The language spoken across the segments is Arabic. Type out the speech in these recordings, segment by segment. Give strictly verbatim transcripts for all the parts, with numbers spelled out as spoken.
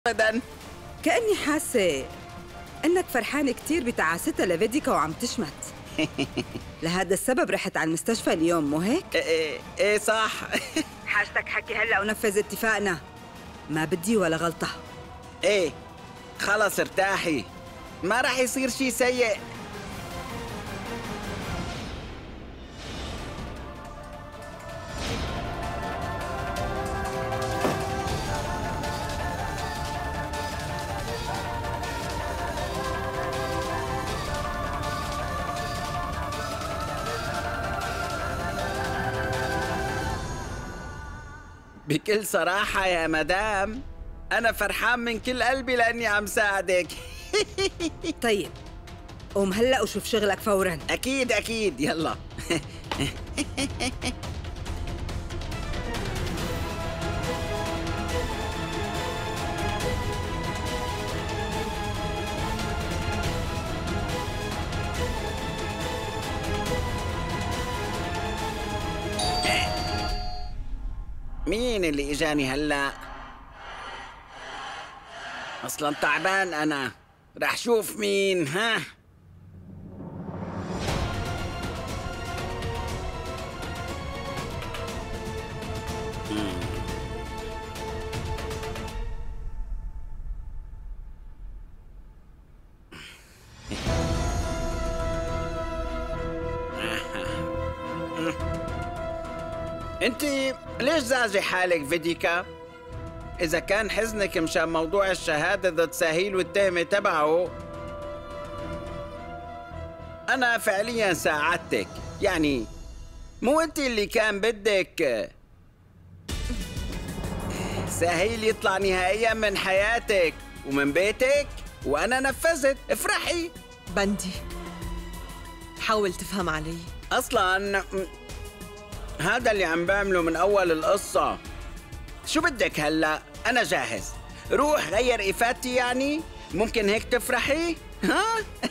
ابدا. كأني حاسة انك فرحان كتير بتعاستها لفيديكا وعم تشمت. لهذا السبب رحت على المستشفى اليوم، مو هيك؟ ايه ايه صح. حاجتك حكي هلا ونفذ اتفاقنا، ما بدي ولا غلطة. ايه خلص ارتاحي، ما راح يصير شي سيء. بكل صراحة يا مدام، أنا فرحان من كل قلبي لأني عم ساعدك. طيب قوم هلأ وشوف شغلك فوراً. أكيد أكيد، يلا. مين اللي اجاني هلا؟ اصلا تعبان انا، رح شوف مين. ها انت ليش زعزي حالك فيديكا؟ إذا كان حزنك مشان موضوع الشهادة ضد ساهيل والتهمة تبعه، أنا فعلياً ساعدتك. يعني مو أنت اللي كان بدك ساهيل يطلع نهائياً من حياتك ومن بيتك، وأنا نفذت. افرحي. بندي، حاول تفهم علي. أصلاً هذا اللي عم بعمله من أول القصة. شو بدك هلأ؟ أنا جاهز. روح غير إفادتي، يعني ممكن هيك تفرحي؟ ها؟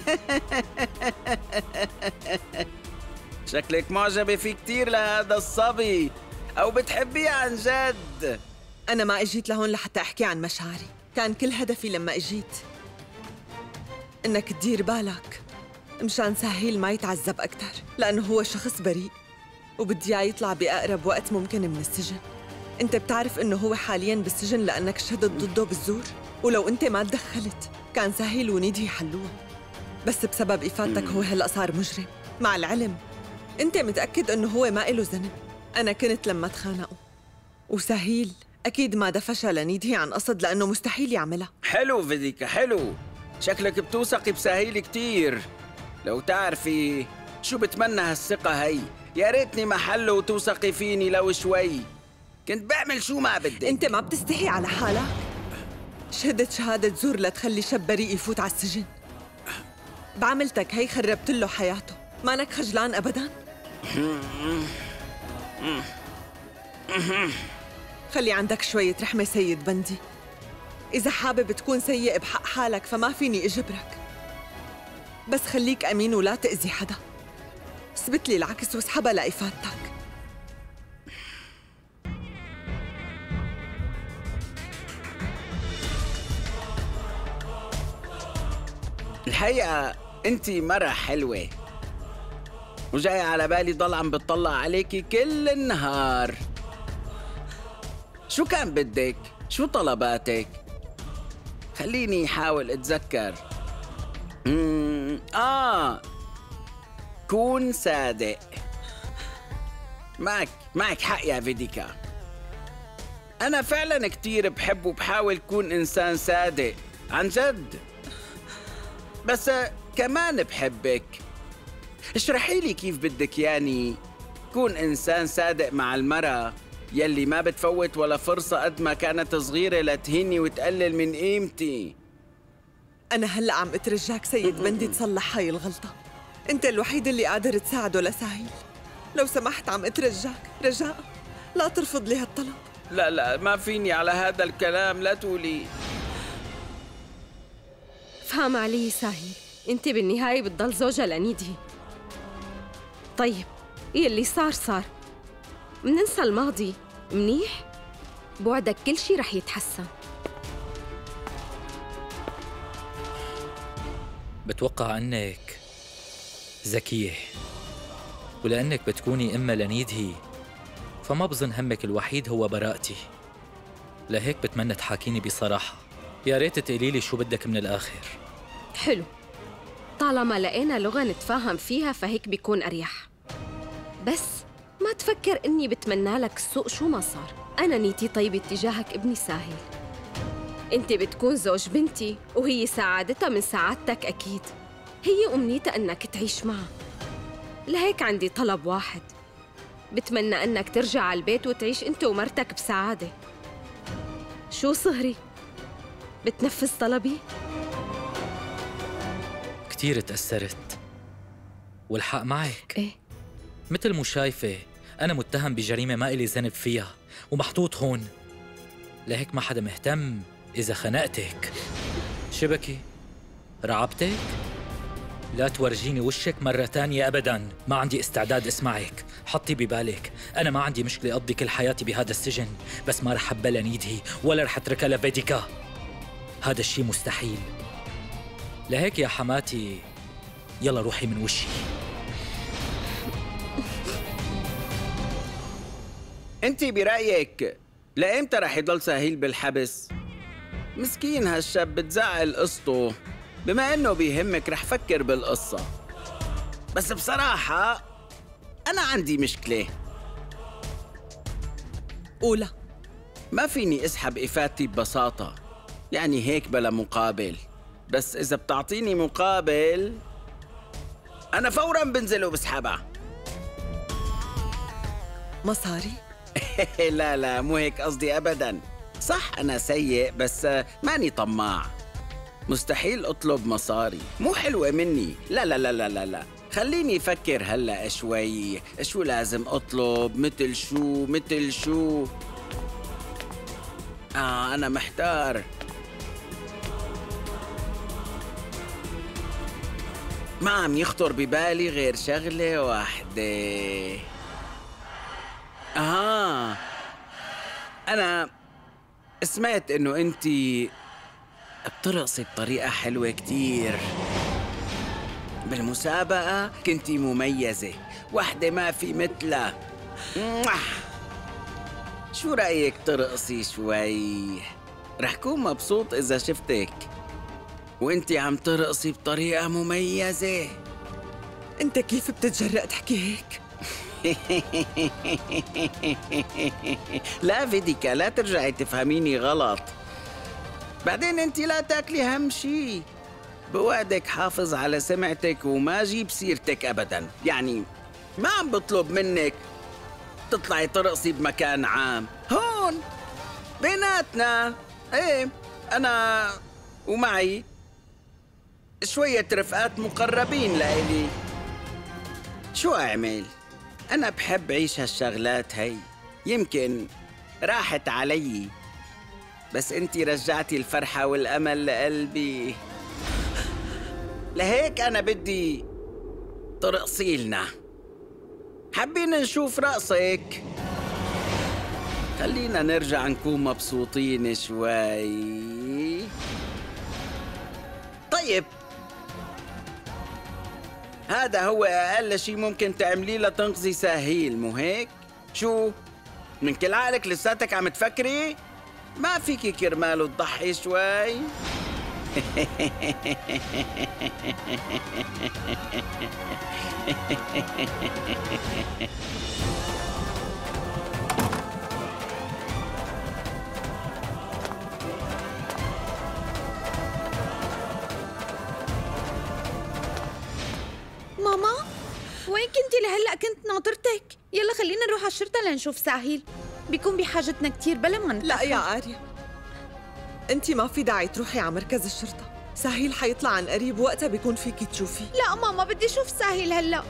شكلك معجبة فيه كتير لهذا الصبي، أو بتحبيه عن جد. أنا ما إجيت لهون لحتى أحكي عن مشاعري، كان كل هدفي لما إجيت إنك تدير بالك مشان ساهيل ما يتعذب أكتر، لأنه هو شخص بريء وبدي إياه يطلع بأقرب وقت ممكن من السجن. أنت بتعرف إنه هو حالياً بالسجن لأنك شهدت ضده بالزور، ولو أنت ما تدخلت كان ساهيل ونيدي يحلوها، بس بسبب إفادتك هو هلأ صار مجرم. مع العلم أنت متأكد إنه هو ما إله ذنب. أنا كنت لما تخانقوا، وساهيل أكيد ما دفشها لنيدي عن قصد لأنه مستحيل يعملها. حلو فيديكا، حلو. شكلك بتوثقي بساهيل كتير. لو تعرفي شو بتمنى هالثقة هي، يا ريتني محله وتوثقي فيني لو شوي. كنت بعمل شو ما بدك. انت ما بتستحي على حالك؟ شهدت شهادة زور لتخلي شاب بريء يفوت على السجن. بعملتك هي خربت له حياته، مانك خجلان ابدا؟ خلي عندك شوية رحمة سيد بندي. إذا حابب تكون سيء بحق حالك فما فيني اجبرك، بس خليك امين ولا تأذي حدا. اثبت لي العكس واسحبها لإفادتك. الحقيقة انتي مرة حلوة، وجاي على بالي ضل عم بتطلع عليكي كل النهار. شو كان بدك؟ شو طلباتك؟ خليني احاول اتذكر. مم. اه كون صادق. معك معك حق يا فيديكا، انا فعلا كتير بحب وبحاول كون انسان صادق عن جد، بس كمان بحبك. اشرحي لي كيف بدك يعني كون إنسان صادق مع المرأة يلي ما بتفوت ولا فرصة قد ما كانت صغيرة لتهيني وتقلل من قيمتي. أنا هلأ عم أترجاك سيد بندي تصلح هاي الغلطة. أنت الوحيد اللي قادر تساعده لساهيل. لو سمحت عم أترجاك رجاء لا ترفض لي هالطلب. لا لا ما فيني على هذا الكلام، لا تقولي. فهم علي ساهيل، انت بالنهاية بتضل زوجة لنيدي. طيب يلي صار صار، مننسى الماضي. منيح؟ بوعدك كل شي رح يتحسن. بتوقع أنك ذكية، ولأنك بتكوني أمة لنيدهي فما بظن همك الوحيد هو براءتي. لهيك بتمنى تحاكيني بصراحة. يا ريت تقولي لي شو بدك من الآخر. حلو، طالما لقينا لغة نتفاهم فيها فهيك بيكون أريح. بس ما تفكر إني بتمنى لك السوء شو ما صار. أنا نيتي طيبة تجاهك ابني ساهل. أنت بتكون زوج بنتي وهي سعادتها من سعادتك أكيد. هي أمنيتها أنك تعيش معها. لهيك عندي طلب واحد، بتمنى أنك ترجع على البيت وتعيش أنت ومرتك بسعادة. شو صهري؟ بتنفذ طلبي؟ كتير تأثرت والحق معك. إيه؟ مثل مو شايفة أنا متهم بجريمة ما إلي ذنب فيها ومحطوط هون، لهيك ما حدا مهتم إذا خنقتك. شبكي؟ رعبتك؟ لا تورجيني وشك مرة تانية أبداً. ما عندي استعداد اسمعك. حطي ببالك أنا ما عندي مشكلة أقضي كل حياتي بهذا السجن، بس ما رح أبلا نيدهي ولا رح أتركها لفيديكا. هذا الشيء مستحيل. لهيك يا حماتي يلا روحي من وشي. انت برأيك لإمتى رح يضل سهيل بالحبس؟ مسكين هالشاب بتزعل قصته. بما انه بيهمك رح فكر بالقصة، بس بصراحة أنا عندي مشكلة. قولها. ما فيني اسحب إفادتي ببساطة، يعني هيك بلا مقابل. بس إذا بتعطيني مقابل أنا فوراً بنزل وبسحبها. مصاري؟ لا لا مو هيك قصدي أبداً. صح أنا سيء بس ماني طماع. مستحيل أطلب مصاري، مو حلوة مني. لا لا لا لا لا لا خليني أفكر هلأ شوي. شو لازم أطلب؟ مثل شو؟ مثل شو؟ آه أنا محتار. ما عم يخطر ببالي غير شغلة واحدة. آه أنا سمعت إنه أنتي بترقصي بطريقة حلوة كتير. بالمسابقة كنتي مميزة، واحدة ما في مثلها. شو رأيك ترقصي شوي؟ رح كون مبسوط إذا شفتك وانتي عم ترقصي بطريقة مميزة. انت كيف بتتجرأ تحكي هيك؟ لا فيديكا لا ترجعي تفهميني غلط. بعدين انتي لا تاكلي هم شي. بوعدك حافظ على سمعتك وما جيب سيرتك ابدا. يعني ما عم بطلب منك تطلعي ترقصي بمكان عام. هون بيناتنا ايه انا ومعي شوية رفقات مقربين لإلي. شو أعمل؟ أنا بحب عيش هالشغلات هي. يمكن راحت علي، بس انتي رجعتي الفرحة والأمل لقلبي. لهيك أنا بدي ترقصي لنا. حابين نشوف رقصك. خلينا نرجع نكون مبسوطين شوي. طيب هذا هو أقل شي ممكن تعمليه لتنقذي سهيل، مو هيك؟ شو؟ من كل عقلك لساتك عم تفكري؟ ما فيكي كرماله تضحي شوي؟ ماما وين كنتي لهلأ؟ كنت ناطرتك. يلا خلينا نروح على الشرطة لنشوف ساهيل، بيكون بحاجتنا كتير بلا ما نتأخر. لا يا آريا، انت ما في داعي تروحي على مركز الشرطة. ساهيل حيطلع عن قريب وقتها بيكون فيكي تشوفيه. لا ماما بدي اشوف ساهيل هلأ.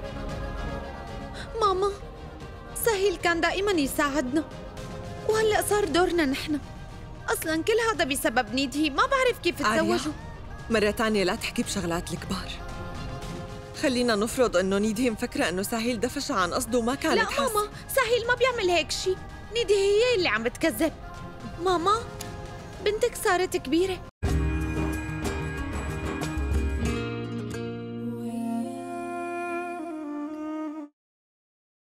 ماما ساهيل كان دائما يساعدنا وهلأ صار دورنا نحن. أصلا كل هذا بسبب نيدهي. ما بعرف كيف تزوجوا. مرة تانية لا تحكي بشغلات الكبار. خلينا نفرض انه نيدهي مفكرة انه ساهيل دفش عن قصده وما كانت لا حاسة. ماما ساهيل ما بيعمل هيك شي. نيدهي هي اللي عم بتكذب. ماما بنتك صارت كبيرة.